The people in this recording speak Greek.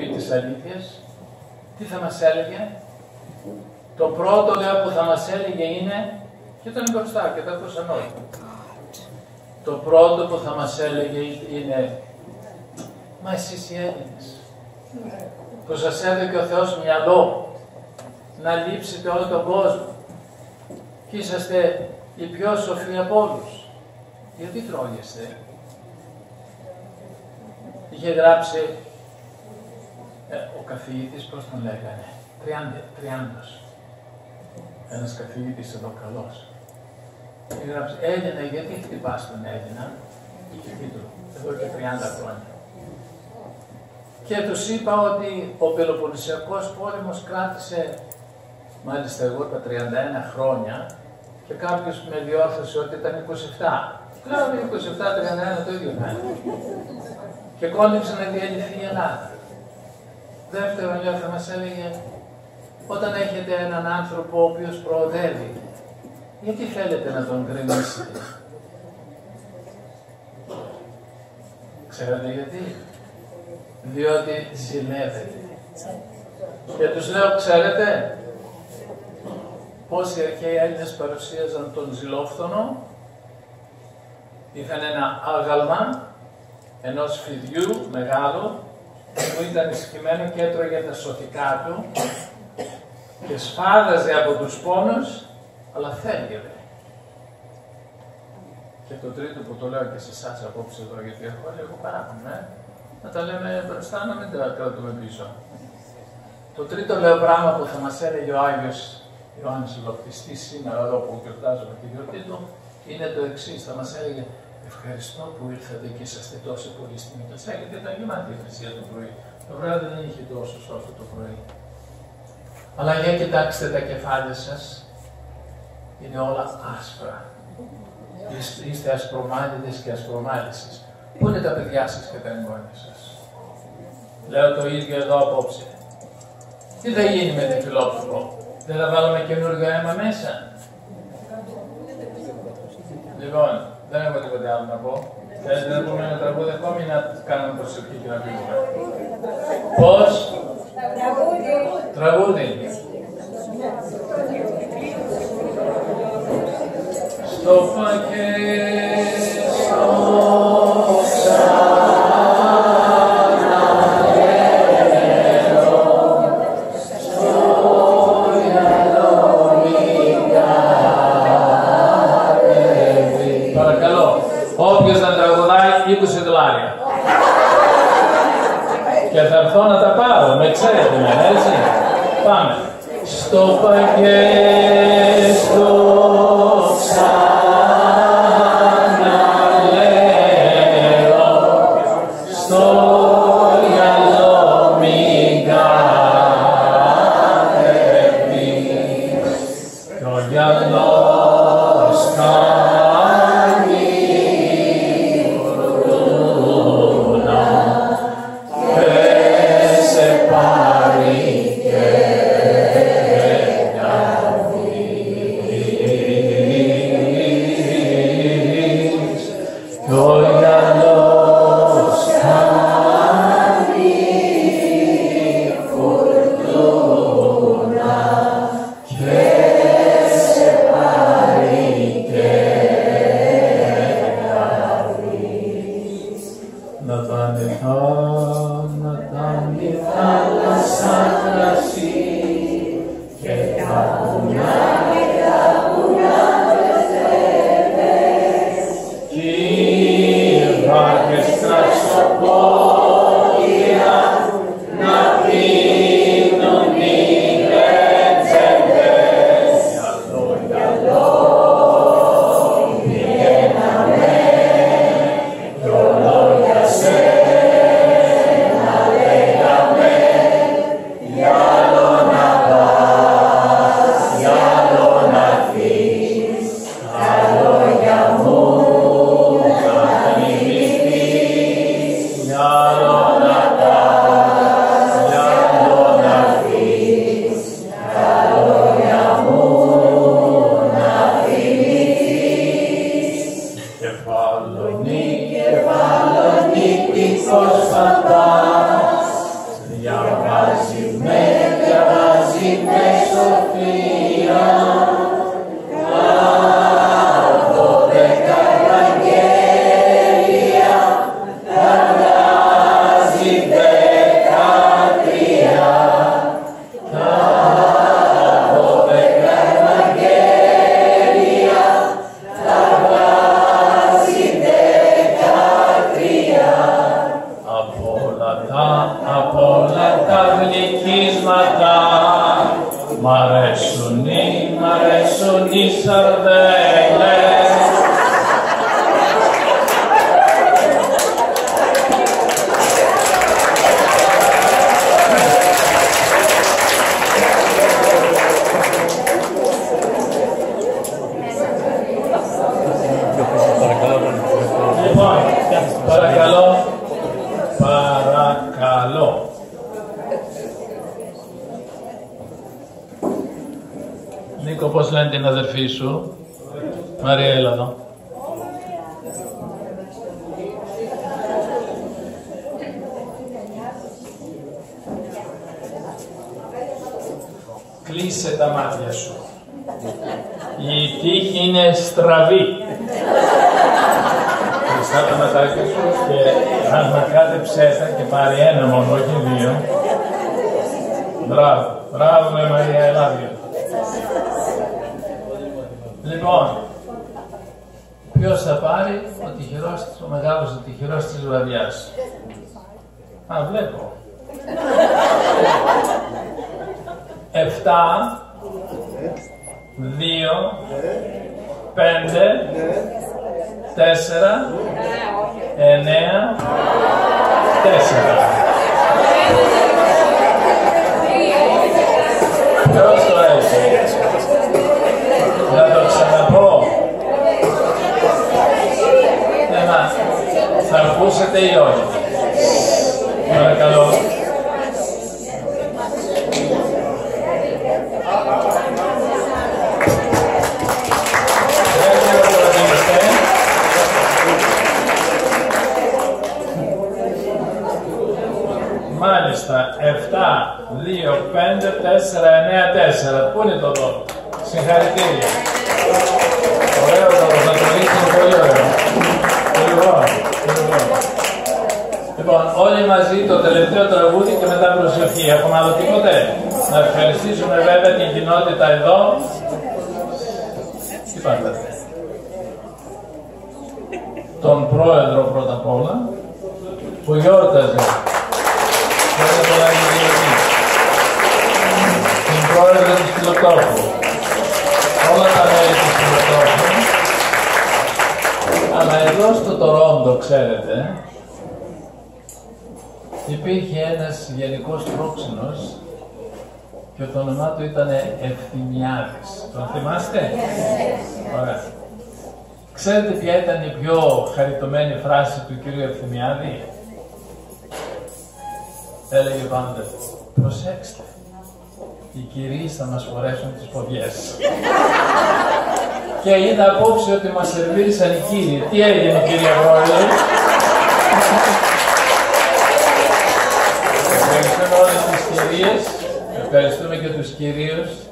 πει τις αλήθειες, τι θα μας έλεγε? Το πρώτο, λέω, που θα μας έλεγε είναι, και ήταν μπροστά και τα ακούσαν όλοι. Το πρώτο που θα μας έλεγε είναι, μα εσείς οι Έλληνες, που σας έδωκε ο Θεός μυαλό να λείψετε όλο τον κόσμο και είσαστε οι πιο σοφοί από όλους, γιατί τρώγεστε? Είχε γράψει ο καθηγητής, πώς τον λέγανε, Τριάντος, ένας καθηγητής εδώ καλός. Είχε γράψει, Έλληνα, γιατί χτυπάς τον Έλληνα? Είχε τίτλο, εδώ και 30 χρόνια. Και τους είπα ότι ο Πελοποννησιακός πόλεμος κράτησε, μάλιστα εγώ τα 31 χρόνια, και κάποιος με διόρθωσε ότι ήταν 27. Λέω 27-31 το ίδιο κάνει. Και κόντυψε να διαλυθεί η Ελλάδα. Δεύτερον, λέω, θα μας έλεγε, όταν έχετε έναν άνθρωπο ο οποίος προοδεύει, γιατί θέλετε να τον γκρεμίσετε? Ξέρετε γιατί? Διότι ζηλεύετε. Και τους λέω, ξέρετε πώς οι αρχαίοι Έλληνες παρουσίαζαν τον ζηλόφθονο? Είχαν ένα άγαλμα ενός φιδιού μεγάλο που ήταν ισχυμένο και έτρωγε τα σωτικά του και σφάδαζε από τους πόνους, αλλά θέλγευε. Και το τρίτο που το λέω και σε εσάς απόψε εδώ, γιατί έχω λίγο παράπονο, να τα λέμε μπροστά, να μην τα κρατούμε πίσω. Το τρίτο, λέω, πράγμα που θα μας έλεγε ο Άγιος Ιωάννης ο Βαπτιστής σήμερα εδώ που γιορτάζουμε τη γιορτή του, είναι το εξής. Θα μας έλεγε, ευχαριστώ που ήρθατε και είσαστε τόσο πολύ στη Μητροσία, γιατί ήταν γεμάτη η εκκλησία το πρωί. Το βράδυ δεν είχε τόσο όσο το πρωί. Αλλά για κοιτάξτε τα κεφάλια σας, είναι όλα άσπρα. Είστε ασπρομάλιδες και ασπρομάλισσες. Πού είναι τα παιδιά σας και τα εγγόνια σας? Λέω το ίδιο εδώ απόψε. Τι θα γίνει με την Φιλόπουλο? Δεν θα βάλουμε καινούργιο αίμα μέσα? Λοιπόν, δεν έχω τίποτε άλλο να πω. Θέλετε να πούμε ένα τραγούδι ακόμη ή να κάνουμε προσευχή και να φύγουμε? Πώς? Τραγούδι. Στο πακέτο όποιος να τραγουδάει 20 δολάρια. Και θα έρθω να τα πάρω, με ξέρετε εμένα, έτσι. Πάμε. Στο πακέτο ξαναλέω, στο γυαλό μην κατεβείς, το γυαλό απ' όλα τα γλυκίσματα. Μ' αρέσουν οι σαρδέλες. Λοιπόν, παρακαλώ. Νίκο, πώς λένε την αδερφή σου? Μαρία, έλα εδώ. Κλείσε τα μάτια σου. Η τύχη είναι στραβή. Κλειστά τα ματάκια σου και ανακάτεψέ τα και πάρει ένα μόνο, όχι δύο. Μπράβο, μπράβο με Μαρία, ελάβει. Λοιπόν, ποιος θα πάρει? Ο μεγάλος ο τυχερός της βραδιάς. Α, βλέπω. 7, 2, 5, 4, 9, 4. Ποιος το έχει? Να το ξαναπώ. Θα ακούσετε ή όχι? Παρακαλώ. Μάλιστα, 7, 2, 5, 4, 9, 4. Πού είναι το δώρο? Συγχαρητήρια. Ωραίο δώρο, θα το δείξουμε πολύ ωραίο. Λοιπόν, όλοι μαζί το τελευταίο τραγούδι και μετά προσευχή. Έχουμε άλλο τίποτε? Να ευχαριστήσουμε βέβαια την κοινότητα εδώ. Τι πάντα? Τον πρόεδρο πρώτα απ' όλα, που γιόρταζε. Την πρόεδρο της Φιλοτόπου. Όλα τα μέλη της Φιλοτόπου. Αλλά εδώ στο Τορόντο, ξέρετε, υπήρχε ένας γενικός πρόξενος και το όνομά του ήταν Ευθυμιάδης. Τον θυμάστε? Ωραία. Ξέρετε ποια ήταν η πιο χαριτωμένη φράση του κυρίου Ευθυμιάδη? Έλεγε πάντα, προσέξτε, οι κυρίες θα μας φορέσουν τις ποδιές. Και είδα απόψε ότι μας σερβίρισαν οι κύριοι. Τι έγινε, κυρία Πρόεδρε? Ευχαριστούμε όλες τις κυρίες, ευχαριστούμε και τους κυρίους.